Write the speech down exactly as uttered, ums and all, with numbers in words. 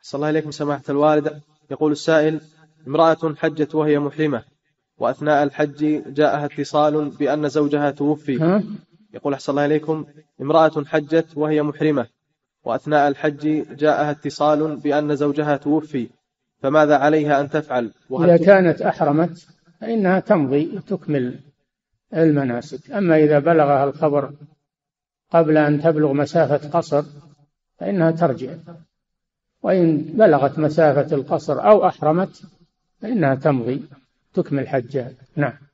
صلى الله عليكم سماحة الوالد. يقول السائل: امرأة حجت وهي محرمة، وأثناء الحج جاءها اتصال بأن زوجها توفي. ها؟ يقول أحسن الله عليكم: امرأة حجت وهي محرمة، وأثناء الحج جاءها اتصال بأن زوجها توفي، فماذا عليها أن تفعل؟ إذا كانت أحرمت فإنها تمضي تكمل المناسك. أما إذا بلغها الخبر قبل أن تبلغ مسافة قصر فإنها ترجع، وإن بلغت مسافة القصر أو أحرمت فإنها تمضي تكمل حجها. نعم.